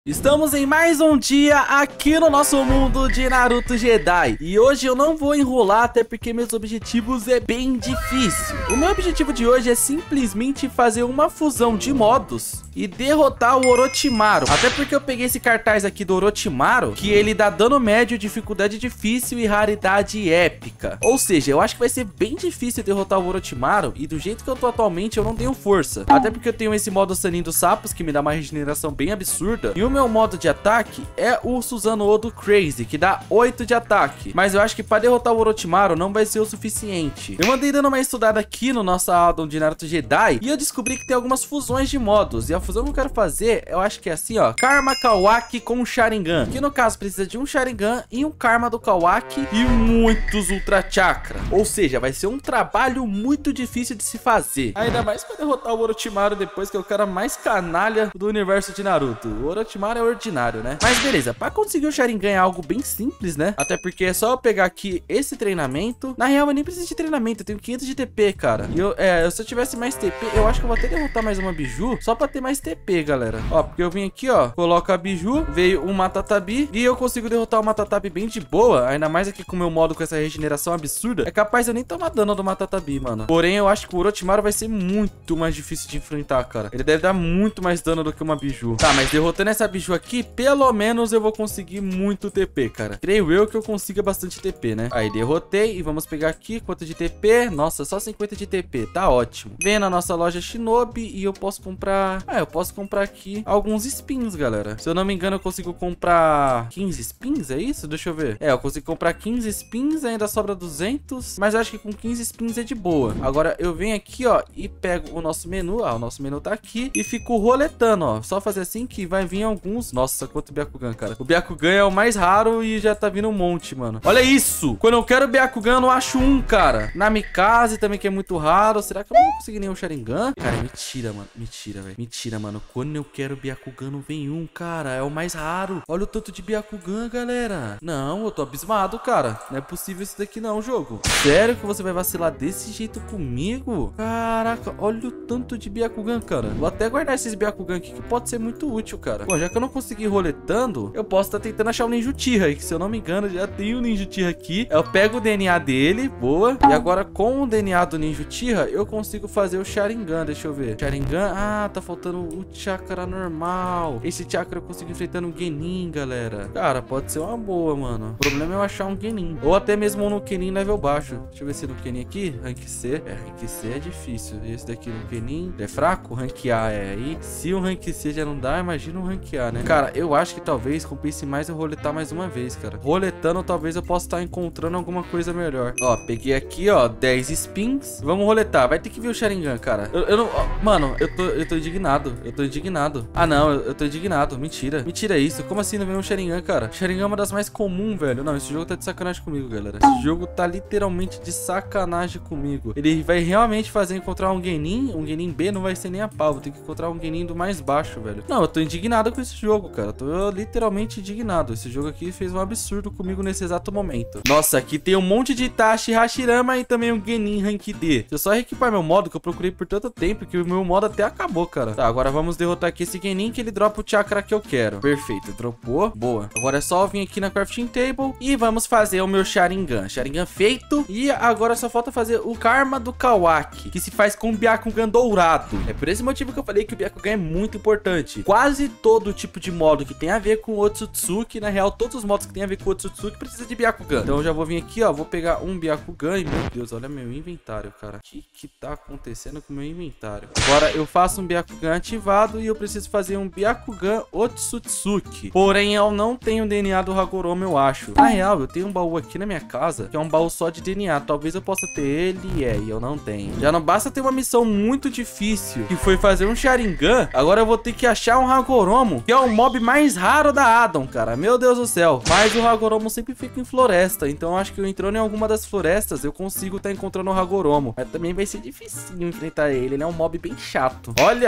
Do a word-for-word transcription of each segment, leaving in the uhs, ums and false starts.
Estamos em mais um dia aqui no nosso mundo de Naruto Jedi. E hoje eu não vou enrolar, até porque meus objetivos é bem difícil. O meu objetivo de hoje é simplesmente fazer uma fusão de modos e derrotar o Orochimaru. Até porque eu peguei esse cartaz aqui do Orochimaru, que ele dá dano médio, dificuldade difícil e raridade épica. Ou seja, eu acho que vai ser bem difícil derrotar o Orochimaru. E do jeito que eu tô atualmente, eu não tenho força. Até porque eu tenho esse modo Sanin dos Sapos, que me dá uma regeneração bem absurda. E o meu modo de ataque é o Susanoo Odo Crazy, que dá oito de ataque. Mas eu acho que para derrotar o Orochimaru não vai ser o suficiente. Eu andei dando uma estudada aqui no nosso addon de Naruto Jedi e eu descobri que tem algumas fusões de modos. E a fusão que eu quero fazer, eu acho que é assim, ó: Karma Kawaki com Sharingan. Que no caso precisa de um Sharingan e um Karma do Kawaki e muitos Ultra Chakra. Ou seja, vai ser um trabalho muito difícil de se fazer. Ainda mais para derrotar o Orochimaru depois, que é o cara mais canalha do universo de Naruto. O Orochimaru é ordinário, né? Mas beleza, para conseguir o Sharingan é algo bem simples, né? Até porque é só eu pegar aqui esse treinamento. Na real, eu nem preciso de treinamento, eu tenho quinhentos de T P, cara. E eu, é, se eu tivesse mais T P, eu acho que eu vou até derrotar mais uma Biju, só pra ter mais T P, galera. Ó, porque eu vim aqui, ó, coloco a Biju, veio um Matatabi, e eu consigo derrotar o Matatabi bem de boa. Ainda mais aqui com o meu modo com essa regeneração absurda. É capaz de eu nem tomar dano do Matatabi, mano. Porém, eu acho que o Orochimaru vai ser muito mais difícil de enfrentar, cara. Ele deve dar muito mais dano do que uma Biju. Tá, mas derrotando essa Biju aqui, pelo menos eu vou conseguir muito T P, cara. Creio eu que eu consiga bastante T P, né? Aí, derrotei. E vamos pegar aqui quanto de T P. Nossa, só cinquenta de T P. Tá ótimo. Vem na nossa loja Shinobi e eu posso comprar... Ah, eu posso comprar aqui alguns spins, galera. Se eu não me engano, eu consigo comprar quinze spins, é isso? Deixa eu ver. É, eu consigo comprar quinze spins, ainda sobra duzentos. Mas eu acho que com quinze spins é de boa. Agora, eu venho aqui, ó, e pego o nosso menu. Ah, o nosso menu tá aqui. E fico roletando, ó. Só fazer assim que vai vir alguns... Nossa, quanto Byakugan, cara. O Byakugan é o mais raro e já tá vindo um monte, mano. Olha isso! Quando eu quero o Byakugan, eu não acho um, cara. Namikaze também, que é muito raro. Será que eu não vou conseguir nenhum Sharingan? Cara, mentira, mano. Mentira, velho. Mentira, mano. Quando eu quero o Byakugan, não vem um, cara. É o mais raro. Olha o tanto de Byakugan, galera. Não, eu tô abismado, cara. Não é possível isso daqui não, jogo. Sério que você vai vacilar desse jeito comigo? Caraca, olha o tanto de Byakugan, cara. Vou até guardar esses Byakugan aqui, que pode ser muito útil, cara. Bom, já que eu não consegui roletando, eu posso estar tá tentando achar o Ninjutira, que se eu não me engano, já tem o Ninjutira aqui. Eu pego o D N A dele, boa. E agora com o D N A do Ninjutira, eu consigo fazer o Sharingan, deixa eu ver. Sharingan, ah, tá faltando o chakra normal. Esse chakra eu consigo enfrentando um Genin, galera. Cara, pode ser uma boa, mano. O problema é eu achar um Genin. Ou até mesmo um no Kenin level baixo. Deixa eu ver se no Kenin aqui, rank C. É, rank C é difícil. Esse daqui no Kenin é fraco, rank A é aí. Se um rank C já não dá, imagina um rank A, né? Cara, eu acho que talvez compense mais eu roletar mais uma vez, cara. Roletando, talvez eu possa estar encontrando alguma coisa melhor. Ó, peguei aqui, ó, dez spins. Vamos roletar. Vai ter que ver o Sharingan, cara. Eu, eu não... Ó, mano, eu tô, eu tô indignado. Eu tô indignado. Ah, não, eu, eu tô indignado. Mentira. Mentira isso. Como assim não vem um Sharingan, cara? Sharingan é uma das mais comuns, velho. Não, esse jogo tá de sacanagem comigo, galera. Esse jogo tá literalmente de sacanagem comigo. Ele vai realmente fazer encontrar um Genin. Um Genin B não vai ser nem a pau. Vou ter que encontrar um Genin do mais baixo, velho. Não, eu tô indignado com esse jogo, cara. Eu tô literalmente indignado. Esse jogo aqui fez um absurdo comigo nesse exato momento. Nossa, aqui tem um monte de Itachi, Hashirama e também um Genin Rank D. Se eu só reequipar meu modo, que eu procurei por tanto tempo, que o meu modo até acabou, cara. Tá, agora vamos derrotar aqui esse Genin, que ele dropa o chakra que eu quero. Perfeito, dropou. Boa. Agora é só eu vir aqui na crafting table e vamos fazer o meu Sharingan. Sharingan feito. E agora só falta fazer o Karma do Kawaki, que se faz com o Byakugan dourado. É por esse motivo que eu falei que o Byakugan é muito importante. Quase todo tipo de modo que tem a ver com o Otsutsuki, na real, todos os modos que tem a ver com o Otsutsuki precisa de Byakugan. Então eu já vou vir aqui, ó, vou pegar um Byakugan e, meu Deus, olha meu inventário, cara. O que que tá acontecendo com o meu inventário? Agora eu faço um Byakugan ativado e eu preciso fazer um Byakugan Otsutsuki. Porém, eu não tenho o D N A do Hagoromo, eu acho. Na real, eu tenho um baú aqui na minha casa, que é um baú só de D N A. Talvez eu possa ter ele, é, e eu não tenho. Já não basta ter uma missão muito difícil, que foi fazer um Sharingan. Agora eu vou ter que achar um Hagoromo, que é o mob mais raro da addon, cara. Meu Deus do céu. Mas o Hagoromo sempre fica em floresta, então eu acho que eu entrando em alguma das florestas, eu consigo estar tá encontrando o Hagoromo. Mas também vai ser difícil enfrentar ele, ele é um mob bem chato. Olha só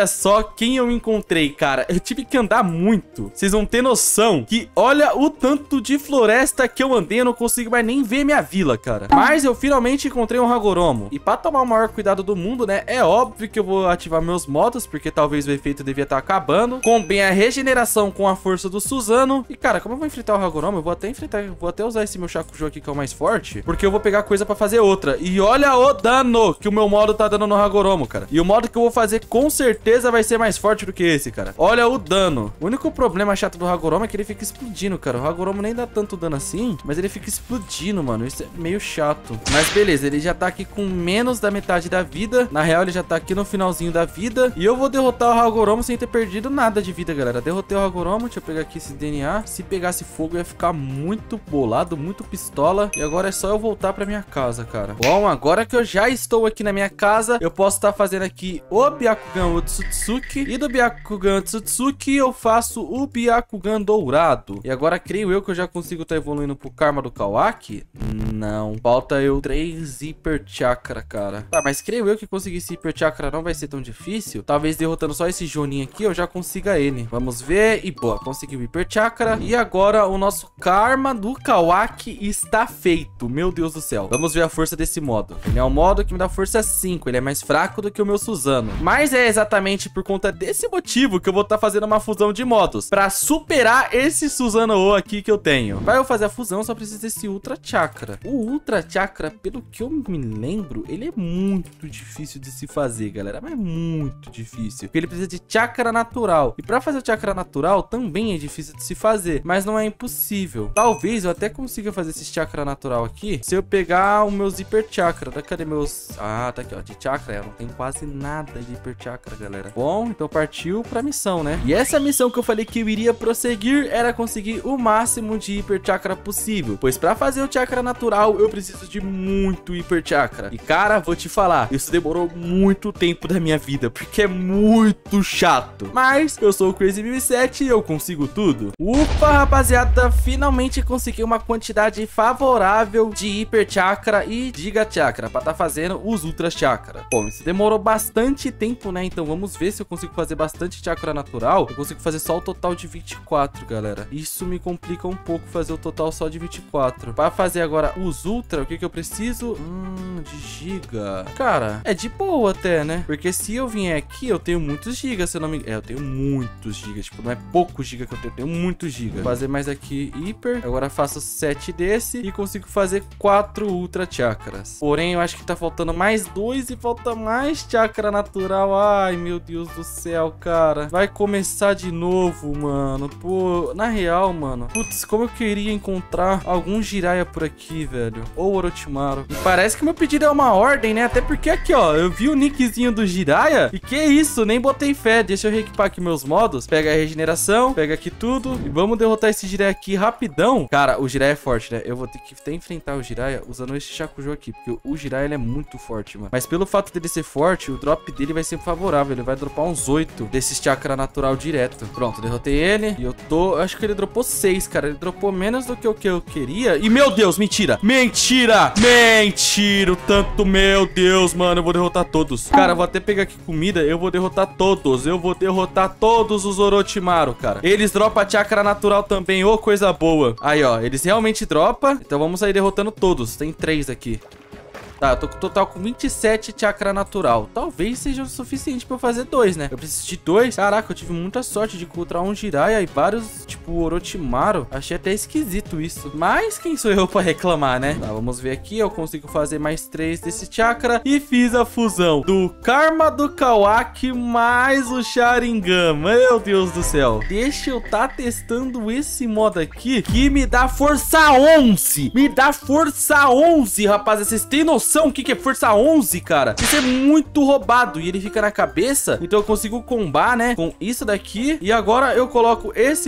só quem eu encontrei, cara. Eu tive que andar muito. Vocês vão ter noção que olha o tanto de floresta que eu andei. Eu não consigo mais nem ver minha vila, cara. Mas eu finalmente encontrei um Hagoromo. E pra tomar o maior cuidado do mundo, né? É óbvio que eu vou ativar meus modos, porque talvez o efeito devia estar acabando. Combem a regeneração com a força do Suzano. E, cara, como eu vou enfrentar o Hagoromo, eu vou até enfrentar... Vou até usar esse meu Shakujo aqui, que é o mais forte. Porque eu vou pegar coisa pra fazer outra. E olha o dano que o meu modo tá dando no Hagoromo, cara. E o modo que eu vou fazer com certeza vai ser mais forte do que esse, cara. Olha o dano. O único problema chato do Hagoromo é que ele fica explodindo, cara. O Hagoromo nem dá tanto dano assim, mas ele fica explodindo, mano. Isso é meio chato. Mas beleza, ele já tá aqui com menos da metade da vida. Na real, ele já tá aqui no finalzinho da vida. E eu vou derrotar o Hagoromo sem ter perdido nada de vida, galera. Derrotei o Hagoromo. Deixa eu pegar aqui esse D N A. Se pegasse fogo, eu ia ficar muito bolado, muito pistola. E agora é só eu voltar pra minha casa, cara. Bom, agora que eu já estou aqui na minha casa, eu posso estar fazendo aqui o Byakugan Otsutsuki. E do Byakugan Otsutsuki eu faço o Byakugan Dourado. E agora creio eu que eu já consigo estar evoluindo pro Karma do Kawaki. Não, falta eu três Hyper Chakra, cara. Tá, mas creio eu que conseguir esse Hyper Chakra não vai ser tão difícil. Talvez derrotando só esse Jonin aqui eu já consiga ele. Vamos ver. E boa, consegui o Hyper Chakra. E agora o nosso Karma do Kawaki está feito. Meu Deus do céu. Vamos ver a força desse modo. Ele é um modo que me dá força cinco. Ele é mais fraco do que o meu Suzano. Mas é exatamente por conta desse motivo que eu vou estar fazendo uma fusão de modos. Pra superar esse Suzano-O aqui que eu tenho. Pra eu fazer a fusão, só preciso desse Ultra Chakra. O Ultra Chakra, pelo que eu me lembro, ele é muito difícil de se fazer, galera. Mas muito difícil. Porque ele precisa de Chakra natural. E pra fazer o Chakra natural, também é difícil de se fazer. Mas não é impossível. Talvez eu até consiga fazer esse Chakra natural aqui se eu pegar o meu Hyper Chakra. Cadê meus... Ah, tá aqui, ó. De Chakra, eu não tenho quase nada de Hyper Chakra, galera. Bom, então partiu pra missão, né? E essa missão que eu falei que eu iria prosseguir era conseguir o máximo de Hyper Chakra possível. Pois pra fazer o Chakra natural, eu preciso de muito Hyper Chakra. E, cara, vou te falar, isso demorou muito tempo da minha vida, porque é muito chato. Mas eu sou o Crazy mil e sete e eu consigo tudo. Ufa, rapaziada, finalmente consegui uma quantidade favorável de Hyper Chakra e Giga Chakra pra tá fazendo os Ultra Chakra. Bom, isso demorou bastante tempo, né? Então vamos ver se eu consigo fazer bastante Chakra natural. Eu consigo fazer só o total de vinte e quatro, galera. Isso me complica um pouco fazer o total só de vinte e quatro. Pra fazer agora os Ultra, o que que eu preciso? Hum, de Giga. Cara, é de boa até, né? Porque se eu vier aqui, eu tenho muitos Gigas, se eu não me... É, eu tenho muitos Gigas. Tipo, não é pouco Giga que eu tenho, eu tenho muitos Gigas. Vou fazer mais aqui Hyper. Agora faço sete desse e consigo fazer quatro Ultra Chakras. Porém, eu acho que tá faltando mais dois e falta mais Chakra natural. Ai, meu Deus do céu, cara. Vai começar de novo, mano. Pô, na real, mano. Putz, como eu queria encontrar algum Jiraiya por aqui, velho. Ou Orochimaru. E parece que meu pedido é uma ordem, né? Até porque aqui, ó, eu vi o nickzinho do Jiraiya. E que isso, nem botei fé. Deixa eu reequipar aqui meus modos. Pega a regeneração, pega aqui tudo. E vamos derrotar esse Jiraiya aqui rapidão. Cara, o Jiraiya é forte, né? Eu vou ter que até enfrentar o Jiraiya usando esse Shakujo aqui. Porque o Jiraiya, ele é muito forte, mano. Mas pelo fato dele ser forte, o drop dele vai ser favorável. Ele vai dropar uns oito desses Chakra natural direto. Pronto, derrotei ele. E eu tô... Acho que ele dropou seis, cara. Ele dropou menos do que o que eu queria. E, meu Deus, mentira. Mentira. Mentira. O tanto, meu Deus, mano. Eu vou derrotar todos. Cara, eu vou até pegar aqui comida. Eu vou derrotar todos. Eu vou derrotar todos os Orochimaru, cara. Eles dropam Chakra natural também. Ô, coisa boa. Aí, ó. Eles realmente dropam. Então vamos sair derrotando todos. Tem três aqui. Tá, eu tô com total com vinte e sete Chakra natural. Talvez seja o suficiente pra eu fazer dois, né? Eu preciso de dois. Caraca, eu tive muita sorte de encontrar um Jiraiya e vários, tipo, Orochimaru. Achei até esquisito isso. Mas quem sou eu pra reclamar, né? Tá, vamos ver aqui. Eu consigo fazer mais três desse Chakra. E fiz a fusão do Karma do Kawaki mais o Sharingan. Meu Deus do céu. Deixa eu tá testando esse modo aqui que me dá força onze. Me dá força onze, rapaz. Vocês têm noção o que que é força onze, cara? Isso é muito roubado. E ele fica na cabeça. Então eu consigo combar, né? Com isso daqui. E agora eu coloco esse modo e fico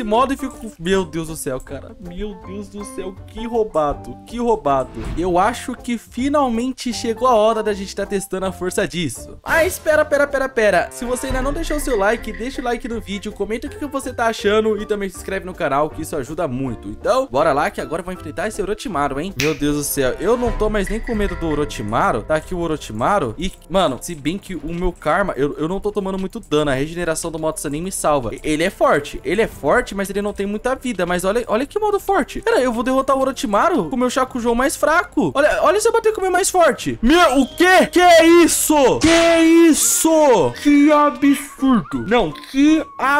fico... Meu Deus do céu, cara. Meu Deus do céu, que roubado. Que roubado. Eu acho que finalmente chegou a hora da gente estar testando a força disso. Mas espera, pera, pera, pera. Se você ainda não deixou o seu like, deixa o like no vídeo, comenta o que você tá achando e também se inscreve no canal, que isso ajuda muito. Então, bora lá que agora eu vou enfrentar esse Orochimaru, hein? Meu Deus do céu, eu não tô mais nem com medo do Orochimaru. Tá aqui o Orochimaru. E, mano, se bem que o meu karma, eu, eu não tô tomando muito dano. A regeneração do modo Sanin me salva. Ele é forte, ele é forte, mas ele não tem muita vida. Mas olha, olha que modo forte. Pera, eu vou derrotar o Orochimaru com o meu Shakujou mais fraco. Olha, olha se eu bater com o meu mais forte. Meu, o quê? Que é isso? Que é isso? Que absurdo. Não, que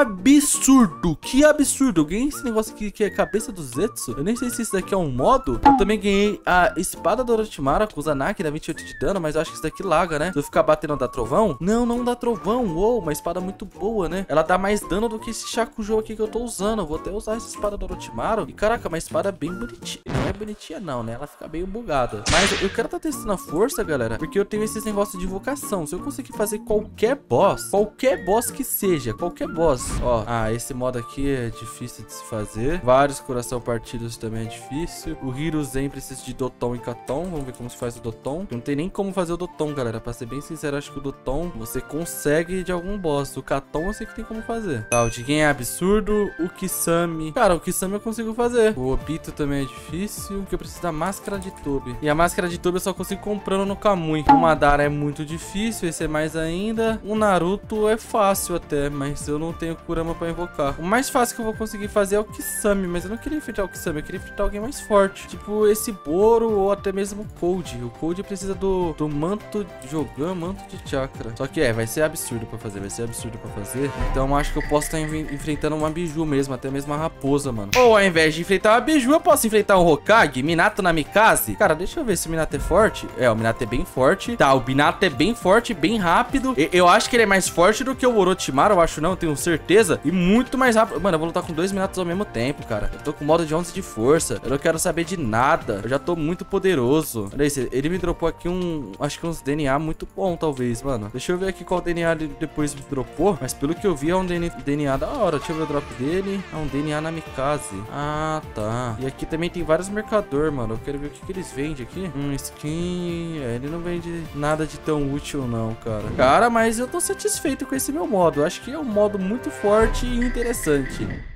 absurdo. Que absurdo. Eu ganhei esse negócio aqui que é cabeça do Zetsu. Eu nem sei se isso daqui é um modo. Eu também ganhei a espada do Orochimaru com o Zanaki, dá vinte e oito de dano, mas eu acho que isso daqui laga, né? Se eu ficar batendo dá trovão? Não, não dá trovão. Uou, uma espada muito boa, né? Ela dá mais dano do que esse Shakujou aqui que eu tô usando. Eu vou até usar essa espada do Orochimaru. E caraca, uma espada bem bonitinha. Não é bonitinha não, né? Ela fica meio bugada. Mas eu quero tá testando a força, galera, porque eu tenho esses negócios de invocação. Se eu conseguir fazer qualquer boss, qualquer boss que seja, qualquer boss, ó. Ah, esse modo aqui é difícil de se fazer. Vários coração partidos também é difícil. O Hiruzen precisa de Doton e Katon. Vamos ver como se faz o Doton. Não tem nem como fazer o Doton, galera. Pra ser bem sincero, acho que o Doton você consegue de algum boss. O Katon eu sei que tem como fazer. Tá, o Jigen é absurdo. O Kisame, cara, o Kisame eu consigo fazer. O Obito também é difícil, porque eu preciso da máscara de Tobi. E a máscara de Tobi eu só consigo comprando no Kamui. O Madara é muito difícil, esse é mais ainda. O Naruto é fácil até, mas eu não tenho Kurama pra invocar. O mais fácil que eu vou conseguir fazer é o Kisame, mas eu não queria enfrentar o Kisame, eu queria enfrentar alguém mais forte. Tipo esse Boro ou até mesmo o Cold. O Cold precisa do, do manto de Jogan, manto de chakra. Só que é, vai ser absurdo pra fazer, vai ser absurdo pra fazer. Então acho que eu posso estar enfrentando uma Biju mesmo, até mesmo uma raposa, mano. Ou ao invés de enfrentar uma Biju, eu posso enfrentar um Hokage, Minato Namikaze. Cara, deixa eu ver se o Minato é forte. É, o Minato é bem forte. Tá, o Minato é bem forte, bem rápido. Eu, eu acho que ele é mais forte do que o Orochimaru, eu acho não, eu tenho certeza. E muito mais rápido. Mano, eu vou lutar com dois Minatos ao mesmo tempo, cara. Eu tô com modo de onze de força. Eu não quero saber de nada. Eu já tô muito poderoso. Olha isso, ele me dropou aqui um... Acho que uns D N A muito bom, talvez, mano. Deixa eu ver aqui qual D N A ele depois me dropou. Mas pelo que eu vi, é um D N A da hora. Deixa eu ver o drop dele. É um D N A Namikaze. Ah, tá. E aqui também tem vários mercador, mano. Eu quero ver o que, que eles vendem aqui. Um skin... É, ele não vende nada de tão útil, não, cara. Cara, mas eu tô satisfeito com esse meu modo. Eu acho que é um modo muito forte e interessante.